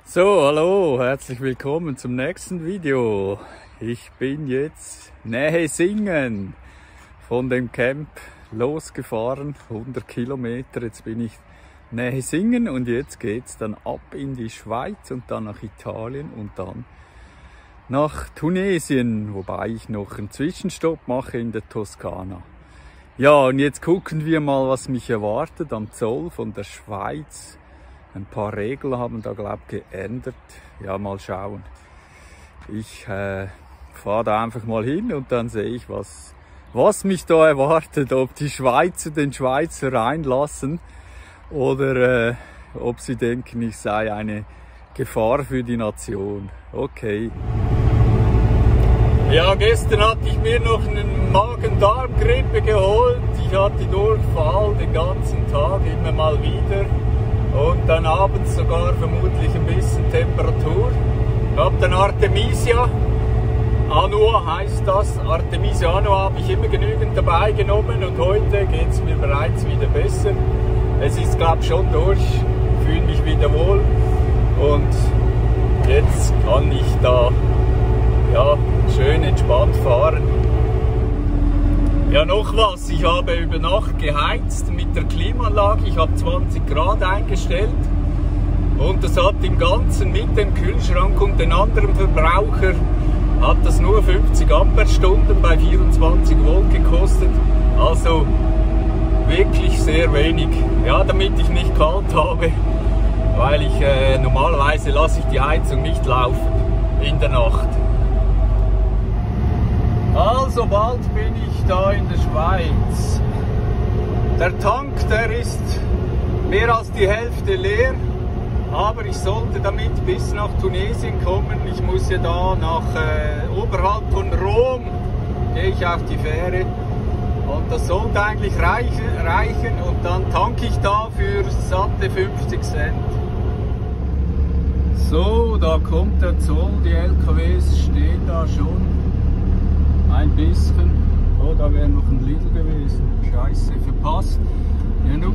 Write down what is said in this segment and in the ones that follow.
So, hallo, herzlich willkommen zum nächsten Video. Ich bin jetzt Nähesingen von dem Camp losgefahren, 100 Kilometer. Jetzt bin ich Nähesingen und jetzt geht's dann ab in die Schweiz und dann nach Italien und dann nach Tunesien, wobei ich noch einen Zwischenstopp mache in der Toskana. Ja, und jetzt gucken wir mal, was mich erwartet am Zoll von der Schweiz. Ein paar Regeln haben da, glaube ich, geändert. Ja, mal schauen. Ich fahre da einfach mal hin und dann sehe ich, was mich da erwartet. Ob die Schweizer den Schweizer reinlassen oder ob sie denken, ich sei eine Gefahr für die Nation. Okay. Ja, gestern hatte ich mir noch einen Magen-Darm-Grippe geholt. Ich hatte Durchfall den ganzen Tag, immer mal wieder. Und dann abends sogar vermutlich ein bisschen Temperatur. Ich habe dann Artemisia Annua, heißt das. Artemisia Annua habe ich immer genügend dabei genommen und heute geht es mir bereits wieder besser. Es ist, glaube ich, schon durch, fühle mich wieder wohl und jetzt kann ich da schön entspannt fahren. Ja, noch was, ich habe über Nacht geheizt mit der Klimaanlage, ich habe 20 Grad eingestellt und das hat im Ganzen mit dem Kühlschrank und den anderen Verbraucher hat das nur 50 Ampere-Stunden bei 24 Volt gekostet, also wirklich sehr wenig. Ja, damit ich nicht kalt habe, weil ich normalerweise lasse ich die Heizung nicht laufen in der Nacht. Also bald bin ich da in der Schweiz. Der Tank, der ist mehr als die Hälfte leer, aber ich sollte damit bis nach Tunesien kommen. Ich muss ja da nach oberhalb von Rom, gehe ich auf die Fähre und das sollte eigentlich reichen und dann tanke ich da für satte 50 Cent. So, da kommt der Zoll, die LKWs stehen da schon. Ein bisschen. Oh, da wäre noch ein Lidl gewesen. Scheiße, verpasst. Ja, nun.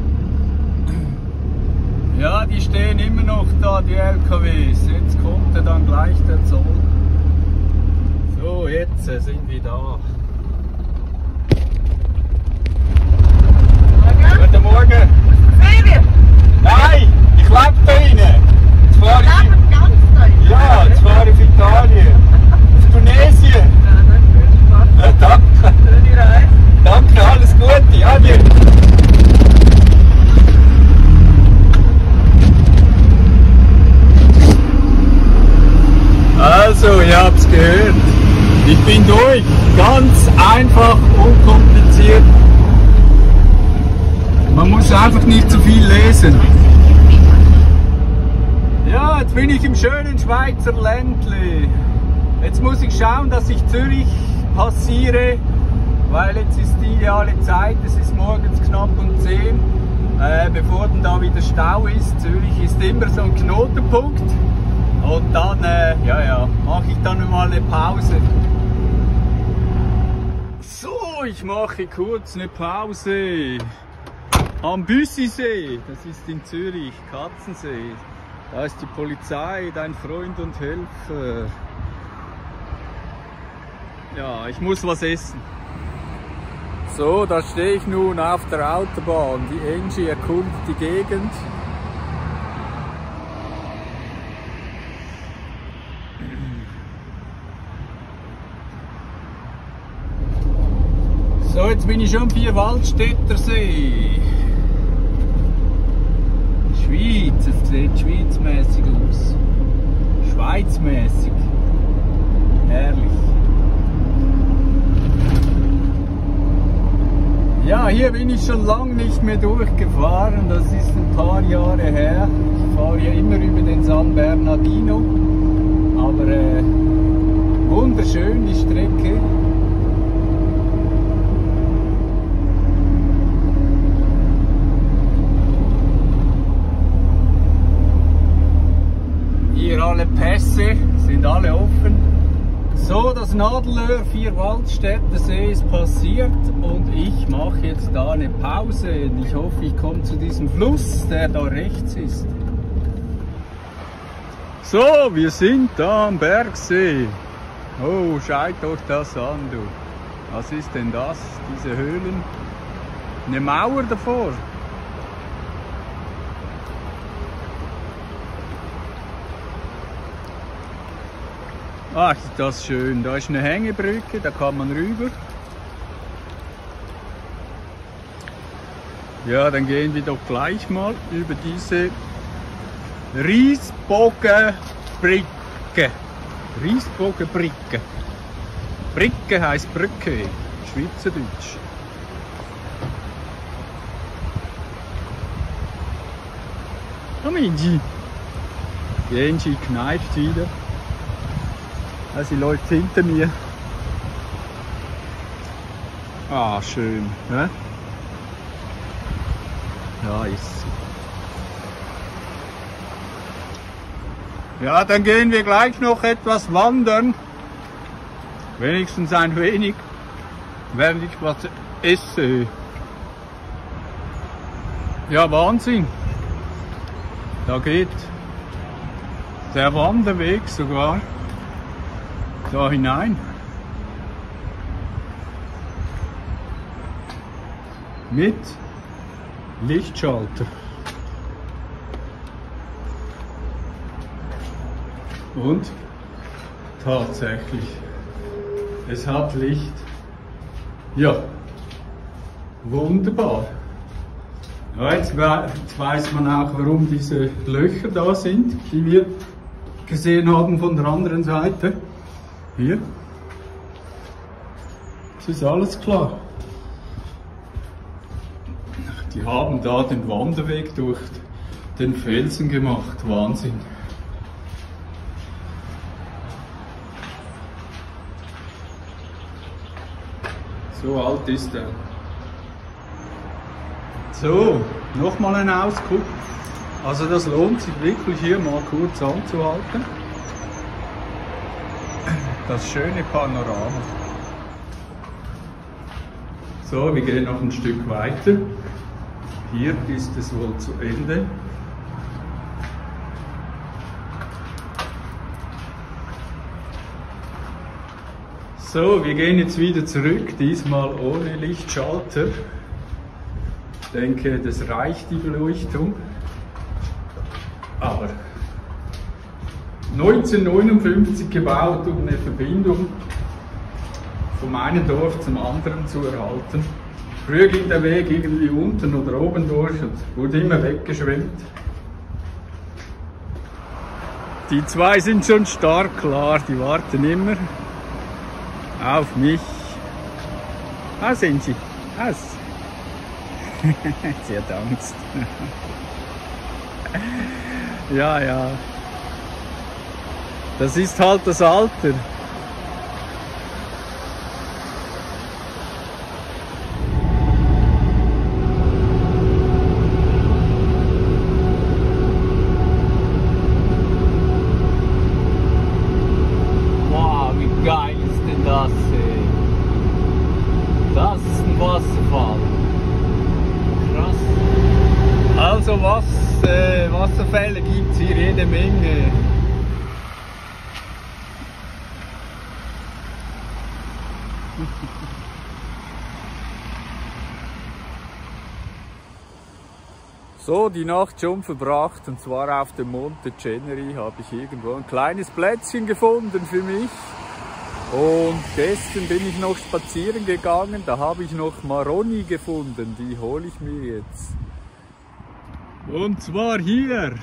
Ja, die stehen immer noch da, die LKWs. Jetzt kommt dann gleich der Zoll. So, jetzt sind wir da. Guten Morgen. Nein, ich lebe da rein. Jetzt fahre ich. Ja, jetzt fahre ich auf Italien. Auf Tunesien. Ja, danke. Danke, alles Gute. Adieu. Also, ihr habt es gehört. Ich bin durch. Ganz einfach, unkompliziert. Man muss einfach nicht zu viel lesen. Ja, jetzt bin ich im schönen Schweizer Ländli. Jetzt muss ich schauen, dass ich Zürich passiere, weil jetzt ist die ideale Zeit, es ist morgens knapp um 10, bevor dann da wieder Stau ist. Zürich ist immer so ein Knotenpunkt und dann mache ich dann mal eine Pause. So, ich mache kurz eine Pause am Büssisee, das ist in Zürich, Katzensee. Da ist die Polizei, dein Freund und Helfer. Ja, ich muss was essen. So, da stehe ich nun auf der Autobahn. Die Angie erkundet die Gegend. So, jetzt bin ich schon am Vierwaldstätter See. Schweiz, es sieht schweizmäßig aus. Schweizmäßig. Herrlich. Ja, hier bin ich schon lange nicht mehr durchgefahren, das ist ein paar Jahre her. Ich fahre ja immer über den San Bernardino, aber wunderschön die Strecke. Hier alle Pässe sind alle offen. So, das Nadelöhr Vierwaldstätter See ist passiert und ich mache jetzt da eine Pause. Ich hoffe, ich komme zu diesem Fluss, der da rechts ist. So, wir sind da am Bergsee. Oh, schaut euch das an, du. Was ist denn das, diese Höhlen? Eine Mauer davor. Ach, ist das schön. Da ist eine Hängebrücke, da kann man rüber. Ja, dann gehen wir doch gleich mal über diese Riesbogenbrücke. Riesbogenbrücke. Brücke heisst Brücke, Schweizerdeutsch. Amici. Die Angie kneift wieder. Sie läuft hinter mir. Ah, schön. Ne? Ja, ist. Ja, dann gehen wir gleich noch etwas wandern. Wenigstens ein wenig, während ich was esse. Ja, Wahnsinn. Da geht der Wanderweg sogar da hinein. Mit Lichtschalter. Und tatsächlich, es hat Licht. Ja, wunderbar. Ja, jetzt weiß man auch, warum diese Löcher da sind, die wir gesehen haben von der anderen Seite. Hier. Es ist alles klar. Die haben da den Wanderweg durch den Felsen gemacht. Wahnsinn. So alt ist er. So, nochmal ein Ausguck. Also das lohnt sich wirklich hier mal kurz anzuhalten. Das schöne Panorama. So, wir gehen noch ein Stück weiter. Hier ist es wohl zu Ende. So, wir gehen jetzt wieder zurück, diesmal ohne Lichtschalter. Ich denke, das reicht die Beleuchtung. Aber 1959 gebaut, um eine Verbindung vom einen Dorf zum anderen zu erhalten. Früher ging der Weg irgendwie unten oder oben durch und wurde immer weggeschwemmt. Die zwei sind schon stark klar, die warten immer auf mich. Ah, sind sie? Was? Sie hat Angst. Ja, ja. Das ist halt das Alter. Wow, wie geil ist denn das, ey? Das ist ein Wasserfall. Krass. Also Wasserfälle gibt es hier jede Menge. So, die Nacht schon verbracht, und zwar auf dem Monte Ceneri habe ich irgendwo ein kleines Plätzchen gefunden für mich. Und gestern bin ich noch spazieren gegangen, da habe ich noch Maroni gefunden, die hole ich mir jetzt. Und zwar hier,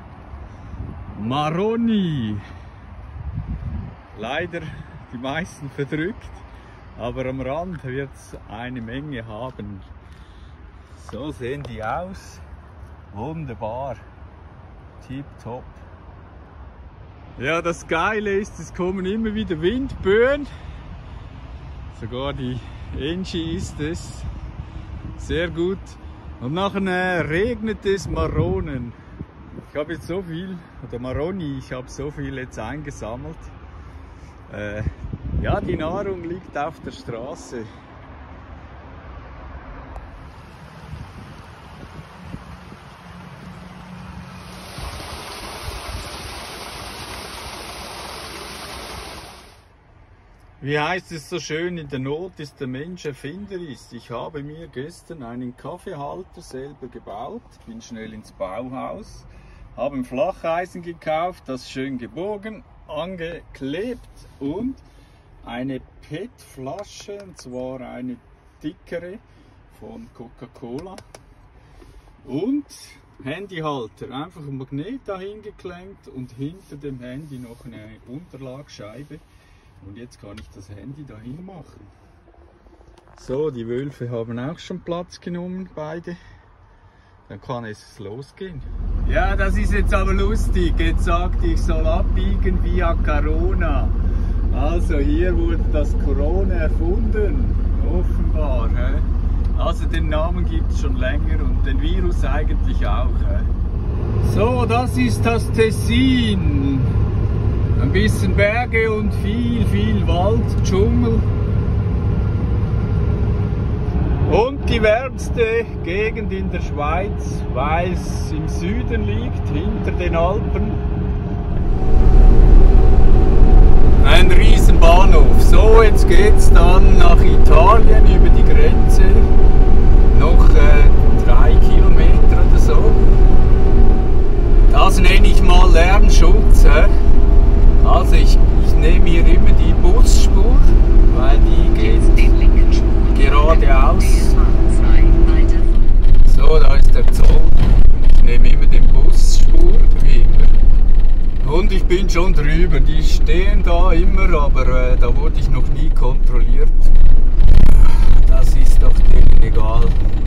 Maroni. Leider die meisten verdrückt, aber am Rand wird es eine Menge haben. So sehen die aus. Wunderbar. Tipptopp. Ja, das Geile ist, es kommen immer wieder Windböen. Sogar die Angie ist es. Sehr gut. Und nachher regnet es Maronen. Ich habe jetzt so viel, oder Maroni, ich habe so viel jetzt eingesammelt. Ja, die Nahrung liegt auf der Straße. Wie heißt es so schön, in der Not ist der Mensch Erfinder ist. Ich habe mir gestern einen Kaffeehalter selber gebaut, bin schnell ins Bauhaus, habe ein Flacheisen gekauft, das schön gebogen, angeklebt und eine PET-Flasche, und zwar eine dickere von Coca-Cola und Handyhalter, einfach ein Magnet dahin geklemmt und hinter dem Handy noch eine Unterlagscheibe. Und jetzt kann ich das Handy dahin machen. So, die Wölfe haben auch schon Platz genommen, beide. Dann kann es losgehen. Ja, das ist jetzt aber lustig. Jetzt sagt, ich soll abbiegen via Corona. Also hier wurde das Corona erfunden, offenbar. Also den Namen gibt es schon länger und den Virus eigentlich auch. So, das ist das Tessin. Ein bisschen Berge und viel Wald, Dschungel. Und die wärmste Gegend in der Schweiz, weil es im Süden liegt, hinter den Alpen. Ein riesen Bahnhof. So, jetzt geht's dann nach Italien über die Grenze. Noch 3 Kilometer oder so. Das nenne ich mal Lärmschutz. Also ich nehme hier immer die Busspur, weil die geht geradeaus. So, da ist der Zoll. Ich nehme immer die Busspur, wie immer. Und ich bin schon drüber. Die stehen da immer, aber da wurde ich noch nie kontrolliert. Das ist doch denen egal.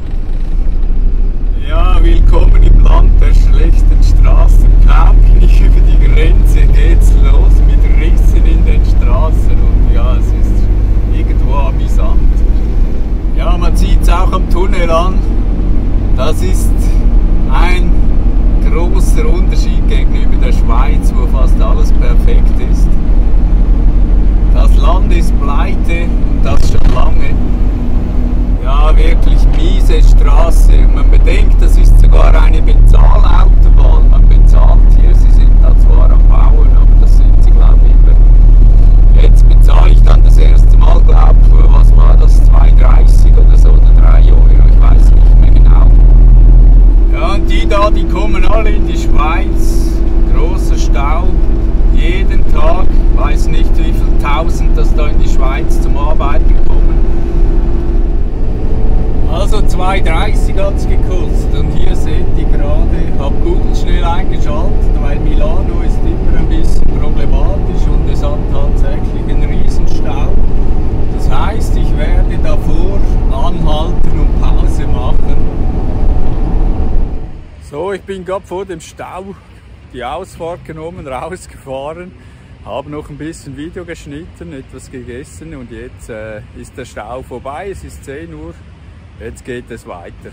Ja, willkommen im Land der schlechten Straßen. Kaum bin ich über die Grenze, geht's los mit Rissen in den Straßen und ja, es ist irgendwo amüsant. Ja, man sieht es auch am Tunnel an. Das ist ein großer Unterschied gegenüber der Schweiz, wo fast alles perfekt ist. Das Land ist pleite und das schon lange. Ja, wirklich miese Straße. Und man bedenkt, das ist sogar eine Bezahlautobahn. Man bezahlt hier, sie sind da zwar am Bauen, aber das sind sie, glaube ich, immer. Jetzt bezahle ich dann das erste Mal, glaube ich, was war das, 2,30 oder so, oder 3 €, ich weiß nicht mehr genau. Ja, und die da, die kommen alle in die Schweiz. Großer Stau, jeden Tag, weiß nicht wie viel Tausend, das da in die Schweiz zum Arbeiten kommen. Also 2,30 hat es gekostet und hier seht ihr gerade, ich habe Google schnell eingeschaltet, weil Milano ist immer ein bisschen problematisch und es hat tatsächlich einen Riesenstau. Das heißt, ich werde davor anhalten und Pause machen. So, ich bin gerade vor dem Stau die Ausfahrt genommen, rausgefahren, habe noch ein bisschen Video geschnitten, etwas gegessen und jetzt ist der Stau vorbei, es ist 10 Uhr. Jetzt geht es weiter.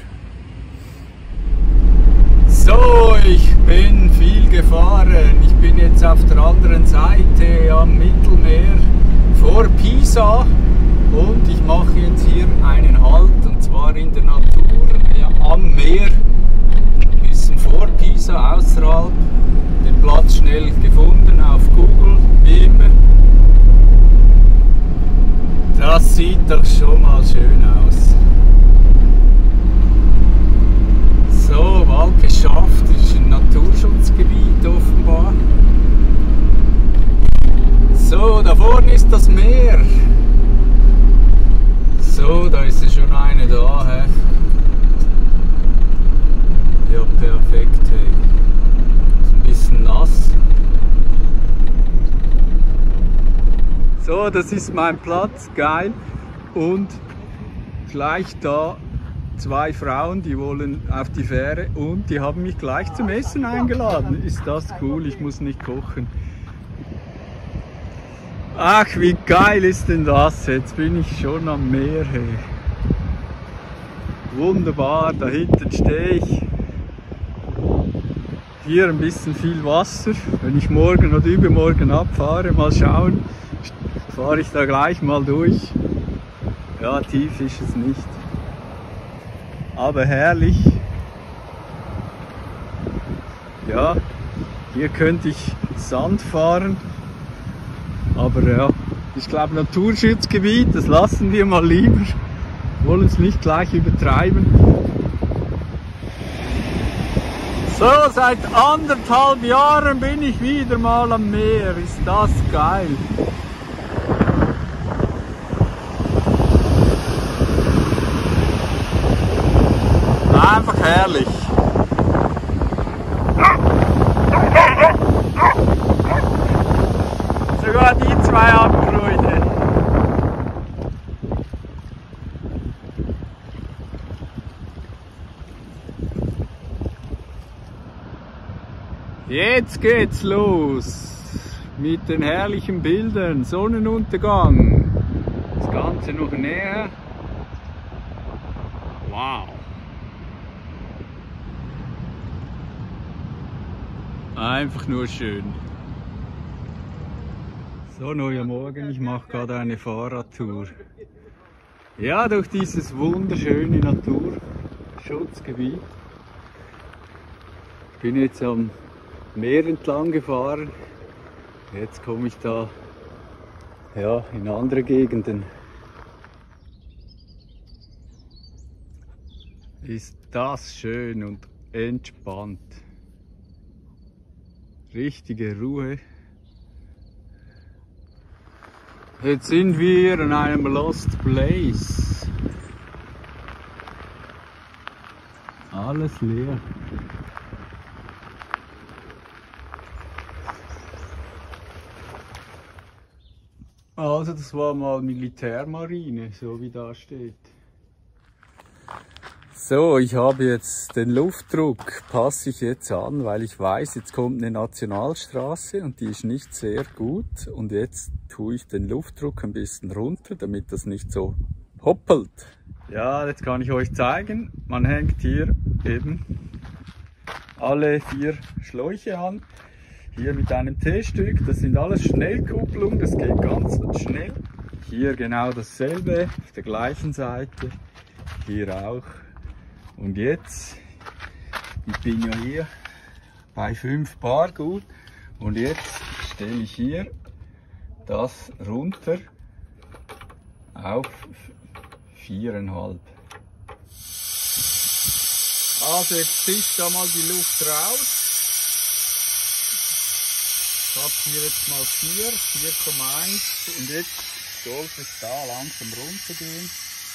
So, ich bin viel gefahren. Ich bin jetzt auf der anderen Seite am Mittelmeer vor Pisa und ich mache jetzt hier einen Halt und zwar in der Natur, ja, am Meer, ein bisschen vor Pisa, außerhalb. Den Platz schnell gefunden auf Google, wie immer. Das sieht doch schon mal schön aus. So, Wald geschafft, das ist ein Naturschutzgebiet offenbar. So, da vorne ist das Meer. So, da ist ja schon eine da. He? Ja, perfekt. Hey. Ist ein bisschen nass. So, das ist mein Platz, geil. Und gleich da 2 Frauen, die wollen auf die Fähre und die haben mich gleich zum Essen eingeladen. Ist das cool, ich muss nicht kochen. Ach, wie geil ist denn das? Jetzt bin ich schon am Meer. Hey. Wunderbar, da hinten stehe ich. Hier ein bisschen viel Wasser. Wenn ich morgen oder übermorgen abfahre, mal schauen, fahre ich da gleich mal durch. Ja, tief ist es nicht. Aber herrlich. Ja, hier könnte ich Sand fahren, aber ja, Ich glaube Naturschutzgebiet, das lassen wir mal lieber. Wollen es nicht gleich übertreiben. So, seit 1,5 Jahren bin ich wieder mal am Meer. Ist das geil. Einfach herrlich. Sogar die zwei haben Freude. Jetzt geht's los mit den herrlichen Bildern. Sonnenuntergang. Das Ganze noch näher. Wow. Einfach nur schön. So, neuer Morgen, ich mache gerade eine Fahrradtour. Ja, durch dieses wunderschöne Naturschutzgebiet. Ich bin jetzt am Meer entlang gefahren. Jetzt komme ich da ja, in andere Gegenden. Ist das schön und entspannt. Richtige Ruhe. Jetzt sind wir an einem Lost Place. Alles leer. Also das war mal Militärmarine, so wie da steht. So, ich habe jetzt den Luftdruck, passe ich jetzt an, weil ich weiß, jetzt kommt eine Nationalstraße und die ist nicht sehr gut. Und jetzt tue ich den Luftdruck ein bisschen runter, damit das nicht so hoppelt. Ja, jetzt kann ich euch zeigen, man hängt hier eben alle 4 Schläuche an. Hier mit einem T-Stück, das sind alles Schnellkupplungen, das geht ganz schnell. Hier genau dasselbe, auf der gleichen Seite, hier auch. Und jetzt, ich bin ja hier bei 5 Bar gut und jetzt stelle ich hier das runter auf 4,5. Also jetzt fischt da mal die Luft raus. Ich habe hier jetzt mal 4,1 und jetzt sollte es da langsam runtergehen.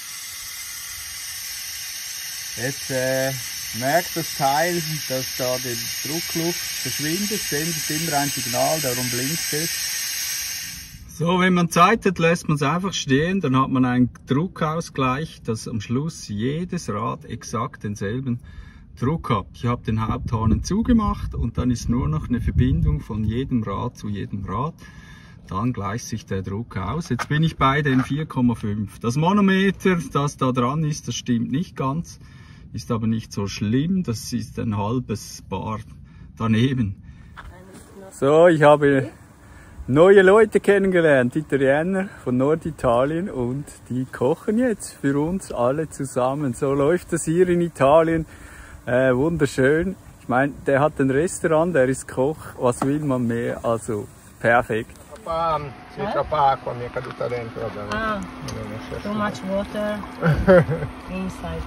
Jetzt merkt das Teil, dass da die Druckluft verschwindet, sendet immer ein Signal, darum blinkt es. So, wenn man Zeit hat, lässt man es einfach stehen, dann hat man einen Druckausgleich, dass am Schluss jedes Rad exakt denselben Druck hat. Ich habe den Haupthahn zugemacht und dann ist nur noch eine Verbindung von jedem Rad zu jedem Rad. Dann gleicht sich der Druck aus. Jetzt bin ich bei den 4,5. Das Manometer, das da dran ist, das stimmt nicht ganz. Ist aber nicht so schlimm, das ist ein halbes Bar daneben. So, ich habe neue Leute kennengelernt, Italiener von Norditalien und die kochen jetzt für uns alle zusammen. So läuft das hier in Italien, wunderschön. Ich meine, der hat ein Restaurant, der ist Koch, was will man mehr, also perfekt. Troppa acqua mi è caduta dentro. Ah, too much water inside.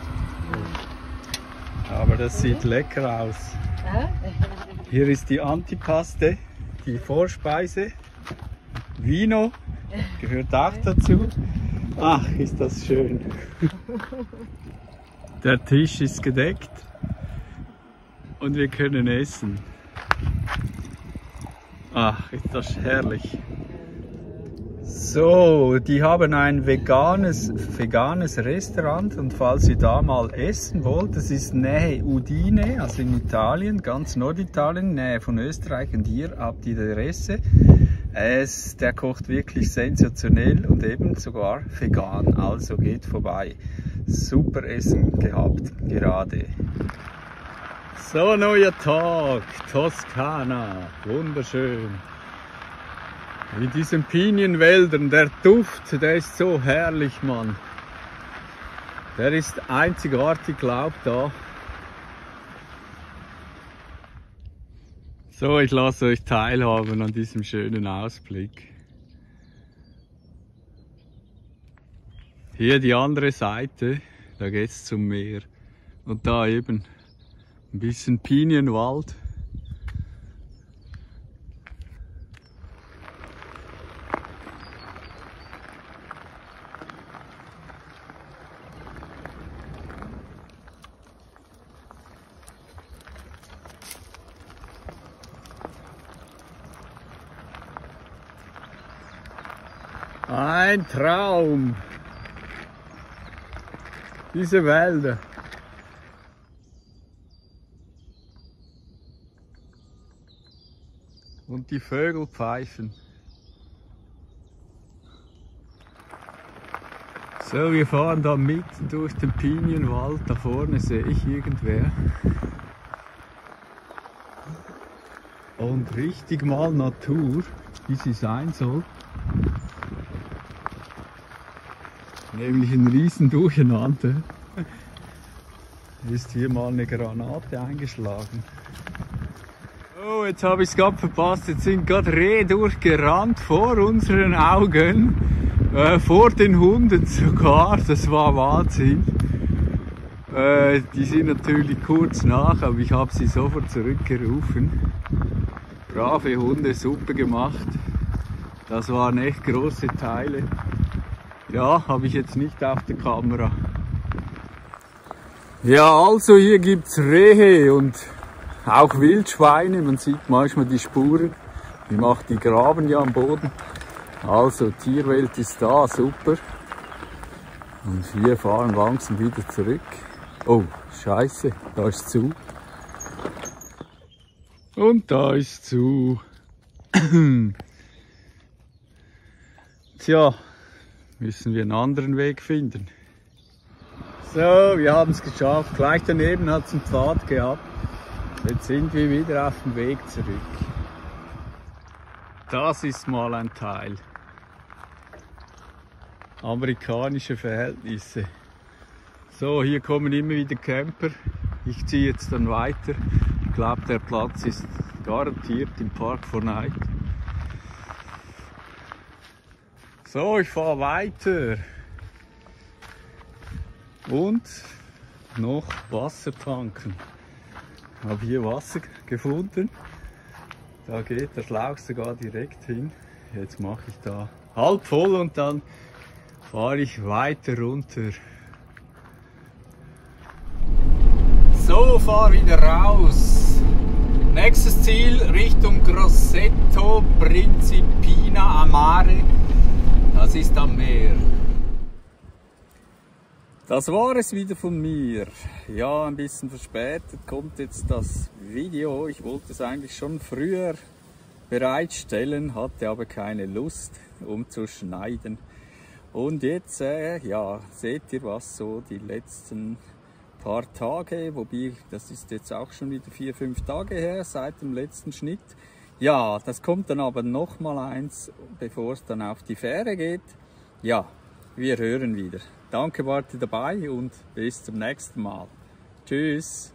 Aber das sieht lecker aus. Hier ist die Antipaste, die Vorspeise. Vino gehört auch dazu. Ach, ist das schön. Der Tisch ist gedeckt und wir können essen. Ach, ist das herrlich. So, die haben ein veganes Restaurant und falls ihr da mal essen wollt, das ist Nähe Udine, also in Italien, ganz Norditalien, Nähe von Österreich und hier habt ihr die Adresse. Der kocht wirklich sensationell und eben sogar vegan, also geht vorbei. Super Essen gehabt, gerade. So, neuer Tag, Toskana, wunderschön. In diesen Pinienwäldern, der Duft, der ist so herrlich, Mann. Der ist einzigartig, glaubt da. So, ich lasse euch teilhaben an diesem schönen Ausblick. Hier die andere Seite, da geht's zum Meer. Und da eben ein bisschen Pinienwald. Ein Traum! Diese Wälder. Und die Vögel pfeifen. So, wir fahren da mitten durch den Pinienwald. Da vorne sehe ich irgendwer. Und richtig mal Natur, wie sie sein soll. Nämlich ein riesen Durcheinander. Ist hier mal eine Granate eingeschlagen. Oh, jetzt habe ich es gerade verpasst. Jetzt sind gerade Rehe durchgerannt vor unseren Augen. Vor den Hunden sogar. Das war Wahnsinn. Die sind natürlich kurz nach, aber ich habe sie sofort zurückgerufen. Brave Hunde, Suppe gemacht. Das waren echt große Teile. Ja, habe ich jetzt nicht auf der Kamera. Ja, also hier gibt's Rehe und auch Wildschweine. Man sieht manchmal die Spuren. Die graben ja am Boden. Also Tierwelt ist da, super. Und wir fahren langsam wieder zurück. Oh, scheiße, da ist zu. Und da ist zu. Tja. Müssen wir einen anderen Weg finden. So, wir haben es geschafft. Gleich daneben hat es einen Pfad gehabt. Jetzt sind wir wieder auf dem Weg zurück. Das ist mal ein Teil. Amerikanische Verhältnisse. So, hier kommen immer wieder Camper. Ich ziehe jetzt dann weiter. Ich glaube, der Platz ist garantiert im Park 4 Night. So, ich fahre weiter. Und noch Wasser tanken. Ich habe hier Wasser gefunden. Da geht der Schlauch sogar direkt hin. Jetzt mache ich da halb voll und dann fahre ich weiter runter. So, fahr wieder raus. Nächstes Ziel Richtung Grosseto Principina a Mare. Das ist am Meer. Das war es wieder von mir. Ja, ein bisschen verspätet kommt jetzt das Video. Ich wollte es eigentlich schon früher bereitstellen, hatte aber keine Lust, um zu schneiden. Und jetzt, ja, seht ihr, was so die letzten paar Tage, wobei das ist jetzt auch schon wieder 4-5 Tage her seit dem letzten Schnitt. Ja, das kommt dann aber noch mal eins, bevor es dann auf die Fähre geht. Ja, wir hören wieder. Danke, wart ihr dabei und bis zum nächsten Mal. Tschüss.